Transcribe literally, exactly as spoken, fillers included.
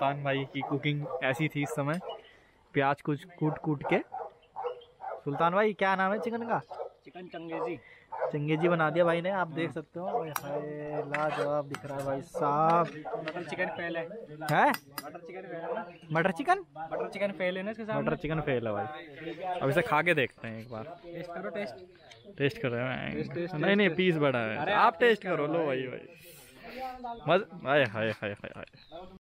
सुल्तान भाई की कुकिंग ऐसी थी इस समय, प्याज कुछ कूट कूट के। सुल्तान भाई क्या नाम है चिकन का? चिकन चंगेजी। चंगेजी बना दिया भाई ने, आप देख सकते हो। हाय लाजवाब दिख रहा है भाई साहब। बटर चिकन फेल है, है बटर चिकन फेल है, मटर चिकन बटर चिकन फेल है ना इसके सामने। मटर चिकन फेल है भाई। अब इसे खा के देखते हैं एक बार। टेस्ट करो, टेस्ट टेस्ट कर रहे हैं? टेस्ट, टेस्ट, नहीं नहीं टेस्ट। पीस बड़ा है। अरे आप आप टेस्ट टेस्ट करो। करो लो भाई। भाई भाई मज हाय हाय हाय हाय हाय।